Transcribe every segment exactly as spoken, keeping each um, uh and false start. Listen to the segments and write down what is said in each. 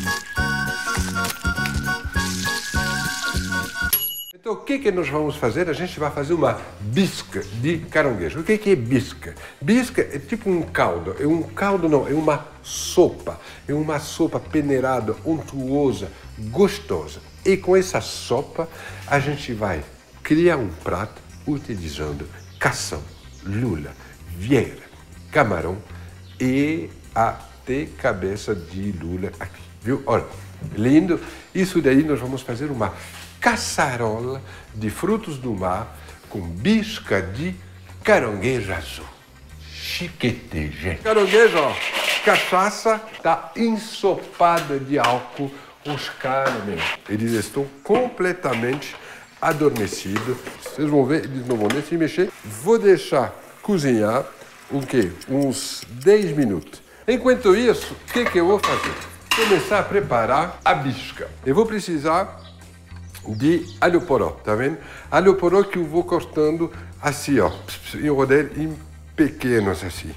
Então, o que que nós vamos fazer? A gente vai fazer uma bisca de caranguejo. O que que é bisca? Bisca é tipo um caldo. É um caldo, não, é uma sopa. É uma sopa peneirada, untuosa, gostosa. E com essa sopa, a gente vai criar um prato utilizando cação, lula, vieira, camarão e até cabeça de lula aqui. Viu? Olha, lindo. Isso daí nós vamos fazer uma caçarola de frutos do mar com bisca de caranguejo azul. Chiquete, gente. Caranguejo, ó, cachaça tá ensopada de álcool. Os caras, meu, eles estão completamente adormecidos. Vocês vão ver, eles não vão nem se mexer. Vou deixar cozinhar, o quê? Uns dez minutos. Enquanto isso, o que que eu vou fazer? Começar a preparar a bisca. Eu vou precisar de alho poró, tá vendo? Alho poró que eu vou cortando assim, ó, em rodelas em pequenos assim.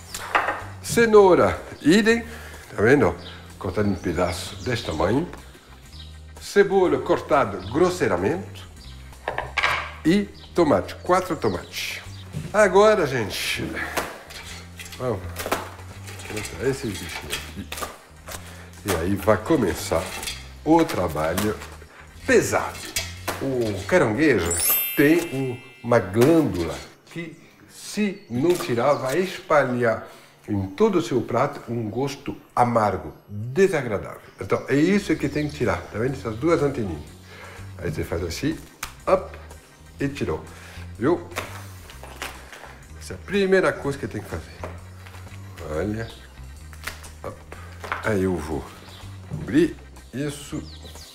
Cenoura, idem, tá vendo? Ó, cortado em pedaços desse tamanho. Cebola cortada grosseiramente. E tomate, quatro tomates. Agora, gente, vamos colocar esses bichinhos aqui. E aí vai começar o trabalho pesado. O caranguejo tem um, uma glândula que, se não tirar, vai espalhar em todo o seu prato um gosto amargo, desagradável. Então, é isso que tem que tirar. Tá vendo? Essas duas anteninhas. Aí você faz assim, up, e tirou. Viu? Essa é a primeira coisa que tem que fazer. Olha. Up. Aí eu vou cobrir isso.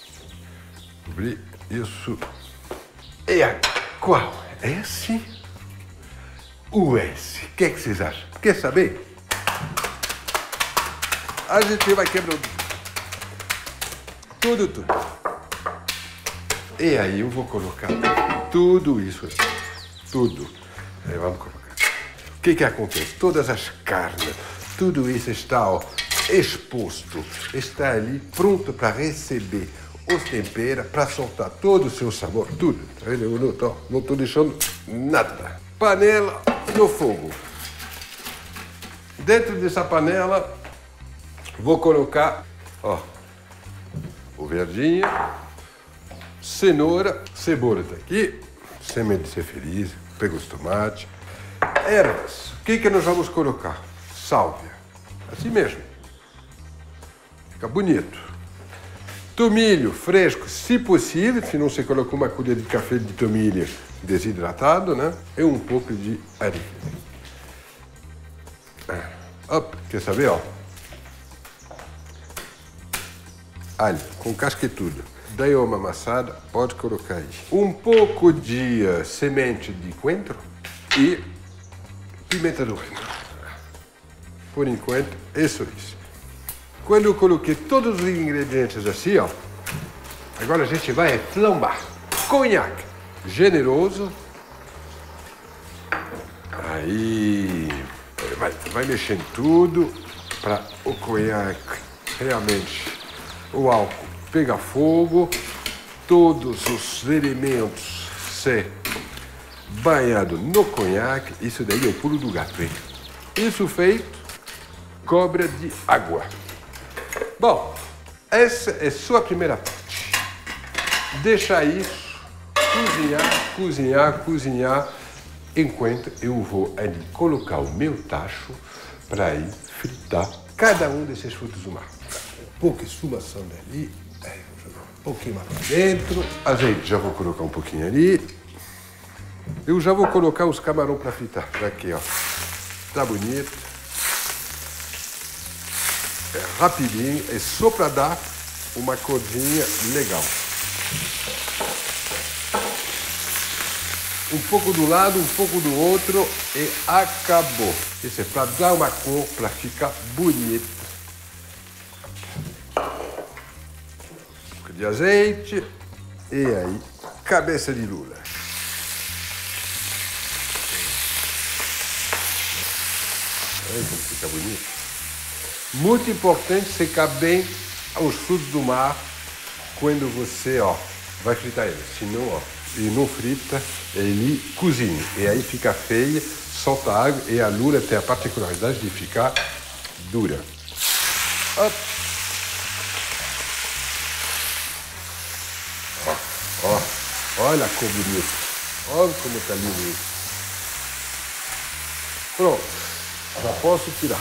Cobrir isso. E a qual? Esse? O S. O que é que vocês acham? Quer saber? A gente vai quebrar tudo, tudo. E aí eu vou colocar tudo isso aqui. Tudo. Aí vamos colocar. O que que acontece? Todas as carnes, tudo isso está, ó, exposto. Está ali pronto para receber os temperos, para soltar todo o seu sabor, tudo. Tá vendo? Eu não tô, não tô deixando nada. Panela no fogo. Dentro dessa panela, vou colocar, ó, o verdinho, cenoura, cebola tá aqui, semente de ser feliz, pega os tomates, ervas. O que que nós vamos colocar? Sálvia, assim mesmo. Fica bonito. Tomilho fresco, se possível, se não você coloca uma colher de café de tomilho desidratado, né? E um pouco de areia. Op, quer saber, ó? Alho, com casca e tudo. Daí uma amassada, pode colocar aí. Um pouco de uh, semente de coentro e pimenta do reino. Por enquanto, isso é isso. Quando eu coloquei todos os ingredientes assim, ó, agora a gente vai flambar. Conhaque generoso. Aí vai, vai mexendo tudo para o conhaque realmente, o álcool pegar fogo, todos os elementos ser banhados no conhaque. Isso daí é o pulo do gato, hein? Isso feito, cobra de água. Bom, essa é sua primeira parte. Deixa isso cozinhar, cozinhar, cozinhar, enquanto eu vou ali colocar o meu tacho para ir fritar cada um desses frutos do mar. Um pouco de esfumação dali, aí vou jogar um pouquinho mais para dentro, azeite, já vou colocar um pouquinho ali. Eu já vou colocar os camarões para fritar. Aqui, ó, tá bonito. É rapidinho, é só para dar uma corzinha legal. Um pouco do lado, um pouco do outro e acabou. Isso é para dar uma cor, para ficar bonito. Um pouco de azeite e aí, cabeça de lula. Olha como fica bonito. Muito importante secar bem os frutos do mar quando você, ó, vai fritar eles. Senão, ó, ele não frita, ele cozinha. E aí fica feia, solta água e a lula tem a particularidade de ficar dura. Ó, ó, ó, olha como bonito. Olha como tá lindo isso. Pronto, já posso tirar.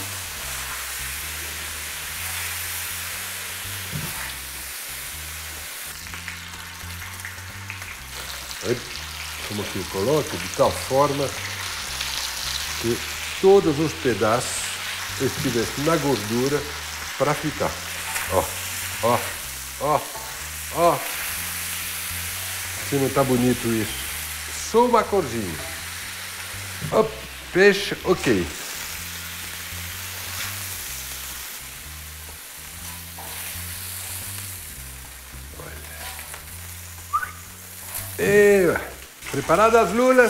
Aí, como que eu coloco de tal forma que todos os pedaços estivessem na gordura para fritar. Ó, ó, ó, ó. Se não tá bonito isso. Só uma corzinha. Ó, peixe, ok. E preparadas as lulas.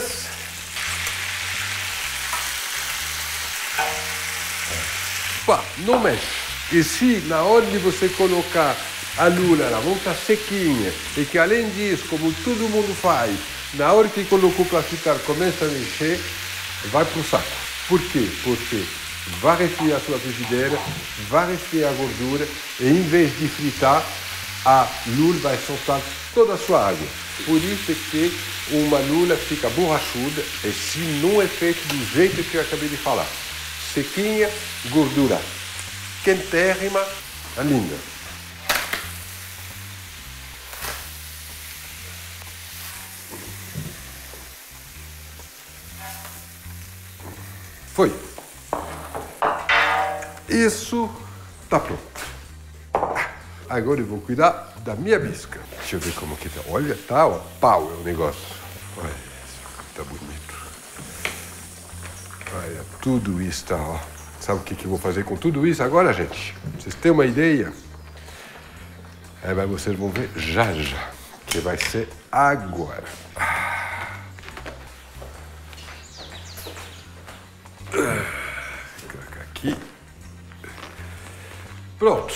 Pá, não mexe. E se na hora de você colocar a lula, ela vão estar sequinha, e que além disso, como todo mundo faz, na hora que colocou para fritar, começa a mexer, vai pro saco. Por quê? Porque vai resfriar a sua frigideira, vai resfriar a gordura, e em vez de fritar, a lula vai soltar toda a sua água. Por isso é que uma lula fica borrachuda e se não é feito do jeito que eu acabei de falar. Sequinha, gordura quentérrima, é linda. Foi. Isso tá pronto. Agora eu vou cuidar da minha bisca. Deixa eu ver como que tá. Olha, tá, ó, pau é o negócio. Olha, tá bonito. Olha, tudo isso tá, ó. Sabe o que, que eu vou fazer com tudo isso agora, gente? Vocês têm uma ideia? É, mas vocês vão ver já já, que vai ser agora. Colocar aqui. Pronto.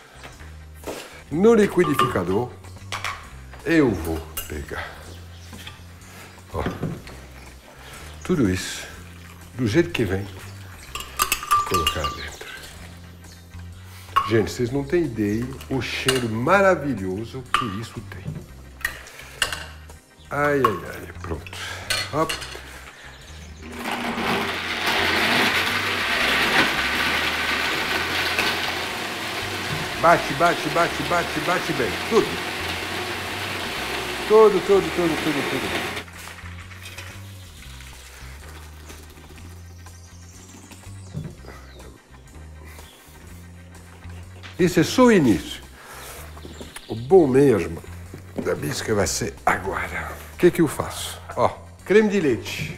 No liquidificador, eu vou pegar, ó, tudo isso, do jeito que vem, colocar dentro. Gente, vocês não têm ideia o cheiro maravilhoso que isso tem. Ai, ai, ai, pronto. Ó. Bate, bate, bate, bate, bate bem. Tudo. Tudo, tudo, tudo, tudo, tudo. Isso é só o início. O bom mesmo da bisca vai ser agora. O que que eu faço? Ó, creme de leite.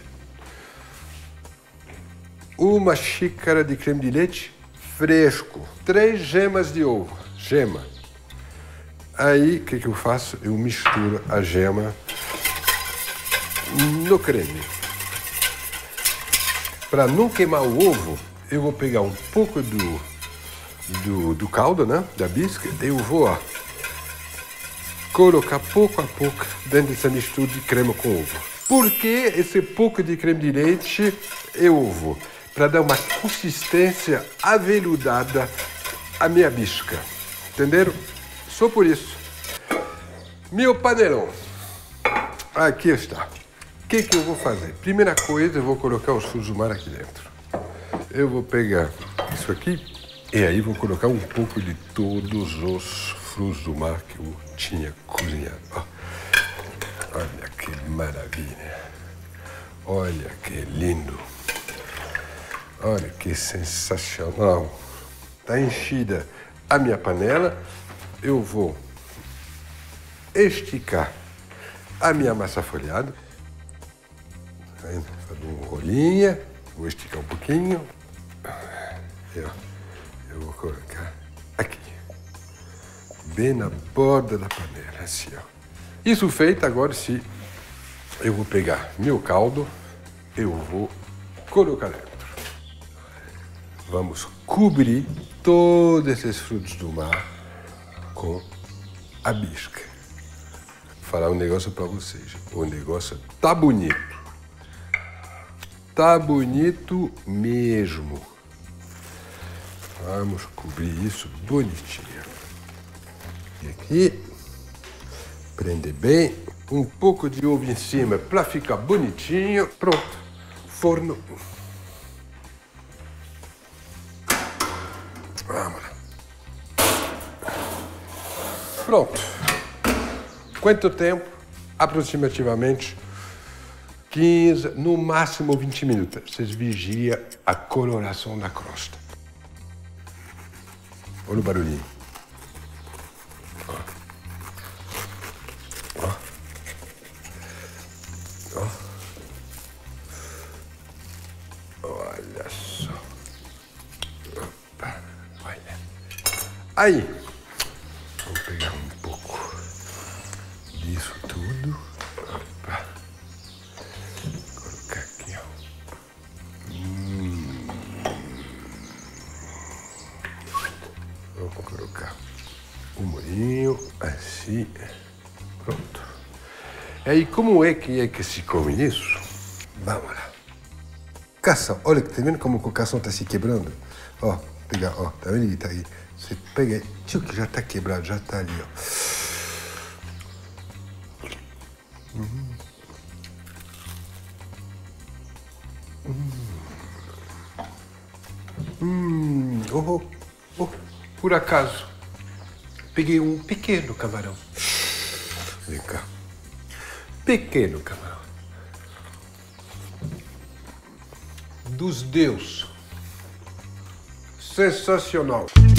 Uma xícara de creme de leite fresco. Três gemas de ovo. Gema. Aí, o que que eu faço? Eu misturo a gema no creme. Para não queimar o ovo, eu vou pegar um pouco do, do, do caldo, né? Da bisca. Eu vou, ó, colocar pouco a pouco dentro dessa mistura de creme com ovo. Por que esse pouco de creme de leite e ovo? Para dar uma consistência aveludada à minha bisca. Entenderam? Só por isso. Meu panelão. Aqui está. O que que eu vou fazer? Primeira coisa, eu vou colocar os frutos do mar aqui dentro. Eu vou pegar isso aqui e aí vou colocar um pouco de todos os frutos do mar que eu tinha cozinhado. Ó. Olha que maravilha. Olha que lindo. Olha que sensacional. Está enchida a minha panela. Eu vou esticar a minha massa folhada. Fazer um rolinha. Vou esticar um pouquinho. Eu, eu vou colocar aqui. Bem na borda da panela, assim, ó. Isso feito, agora sim, eu vou pegar meu caldo. Eu vou colocar dentro. Vamos cobrir todos esses frutos do mar com a bisca. Vou falar um negócio para vocês. O negócio tá bonito. Tá bonito mesmo. Vamos cobrir isso bonitinho. E aqui, prender bem. Um pouco de ovo em cima para ficar bonitinho. Pronto. Forno. Vamos lá. Pronto. Quanto tempo? Aproximativamente quinze, no máximo vinte minutos. Vocês vigiam a coloração da crosta. Olha o barulhinho. Ó. Ó. Ó. Olha só. Opa. Olha. Aí. Vamos pegar um pouco disso tudo. Opa. Colocar aqui, ó. Hum. Vou colocar o molhinho assim. Pronto. E aí, como é que é que se come isso? Vamos lá. Cação. Olha, tá vendo como o cação tá se quebrando? Ó, pegar, ó, tá vendo? Ele tá aí. Você pega, tio, que já tá quebrado, já tá ali, ó. Hum. Hum. Hum. Oh, oh, oh. Por acaso, peguei um pequeno camarão. Vem cá. Pequeno camarão. Dos deuses. Sensacional.